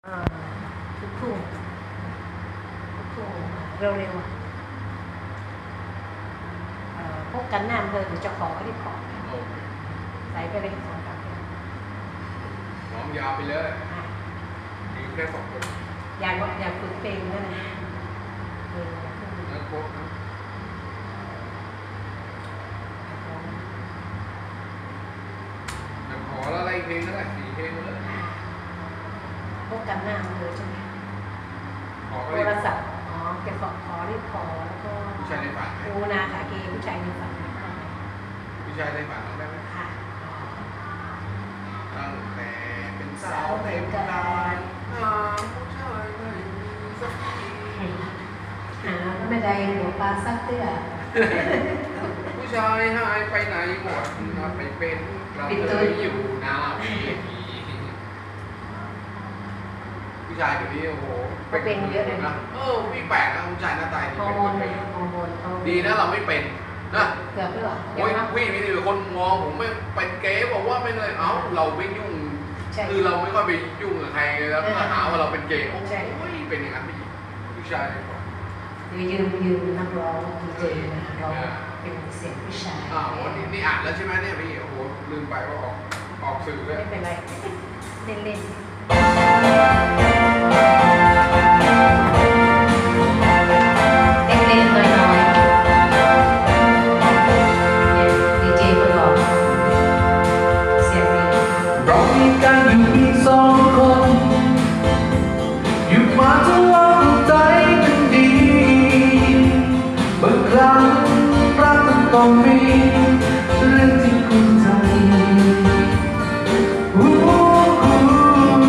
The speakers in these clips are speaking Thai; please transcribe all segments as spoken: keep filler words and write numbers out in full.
ทุกทุ่งทุกทุ่งเร็วๆพบกันหน้าอำเภอหรือจะขอก็รีบขอใส่ไปเลยสองสามเพลงร้องยาวไปเลยมีแค่สองคนอยากอยากฝึกเพลงนั่นนะเพลงแล้วโค้ดนะขออะไรเพลงนั่นแหละสี่เพลงเลยพบกันหน้าอำเภอใช่ไหมโทรศัพท์อ๋อจะขอขอรีบขอแล้วก็ผู้ชายในฝันปูนาคาเกผู้ชายในฝันผู้ชายในฝันได้ไหมค่ะตั้งแต่เป็นสาวเต็มกายหาผู้ชายไม่มีสักทีหาไม่ได้หัวปลาซักเตื้อผู้ชายหายไปไหนหมดมาไปเป็นเราเลยอยู่หน้าเวทีผู้ชายแบบนี้โอ้โหเป็นเยอะเลยนะเออพี่แปลกนะผู้ชายหน้าตาดีฮอร์โมนฮอร์โมนดีนะเราไม่เป็นนะเกือบด้วยโอ้ยพี่มีแต่คนมองผมไม่เป็นเก๋บอกว่าไม่เลยเอ้าเราไม่ยุ่งคือเราไม่ค่อยไปยุ่งกับใครแล้วก็หาว่าเราเป็นเก๋โอ้ยเป็นอย่างนั้นไปอีกผู้ชายคือยืมยืมนักร้องดีเจนะร้องเป็นเสียงผู้ชายอ่าวันนี้นี่อ่านแล้วใช่ไหมเนี่ยพี่โอ้โหลืมไปว่าออกออกสื่อเลยไม่เป็นไรเล่นเล่นต้องมีเรื่องที่คุณใจ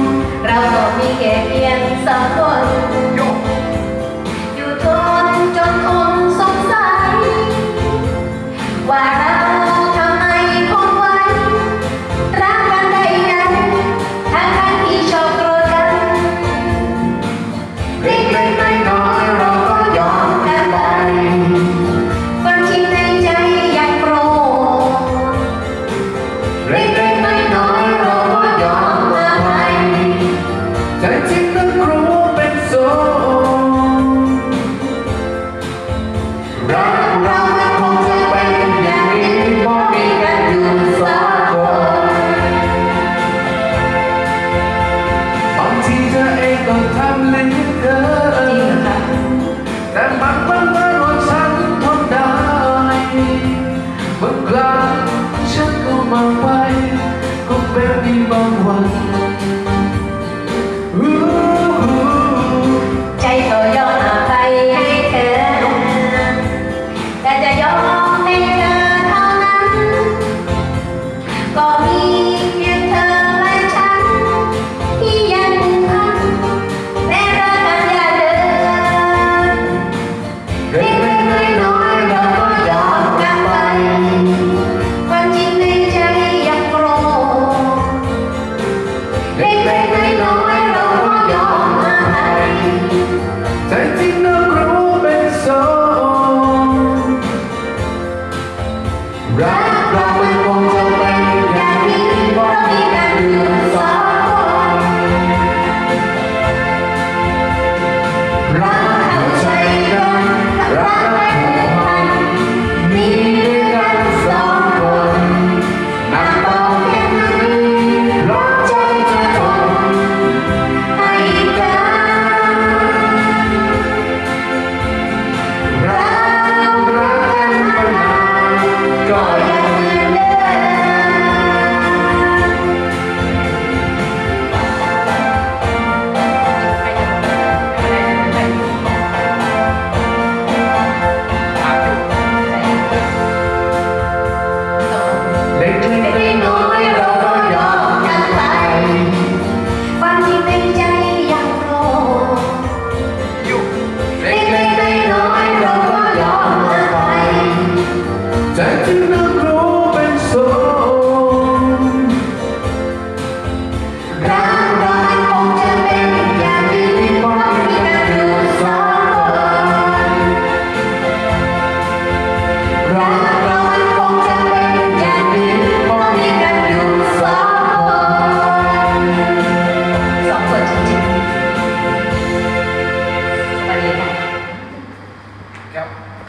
ครับ